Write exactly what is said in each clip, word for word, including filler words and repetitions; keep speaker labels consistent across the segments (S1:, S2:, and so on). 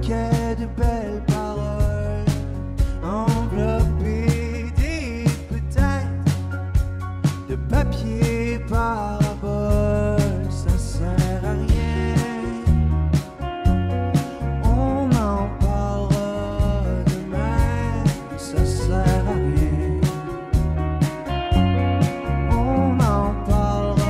S1: bouquet de belles paroles, enveloppées des peut-être de papier parabole, ça sert à rien. On en parlera demain, ça sert à rien. On en parlera.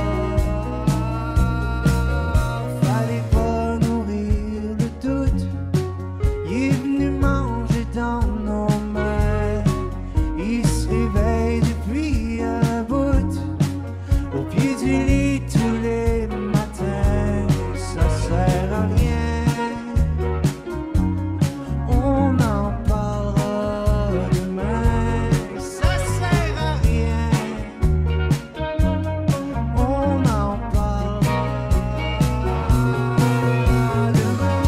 S1: Fallait pas nourrir le doute. Il est venu manger dans nos mains. Il se réveille depuis un bout, au pied du lit tous les matins. Ça sert à rien. On en parlera demain. Ça sert à rien. On en parlera demain.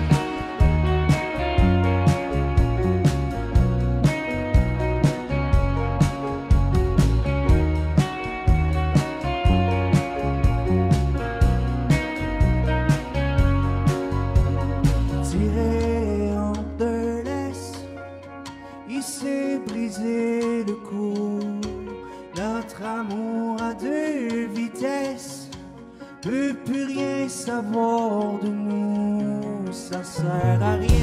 S1: Tiré en deux laisses, il s'est brisé le cou. Notre amour à deux vitesses peut plus rien savoir de nous. Ça sert à rien.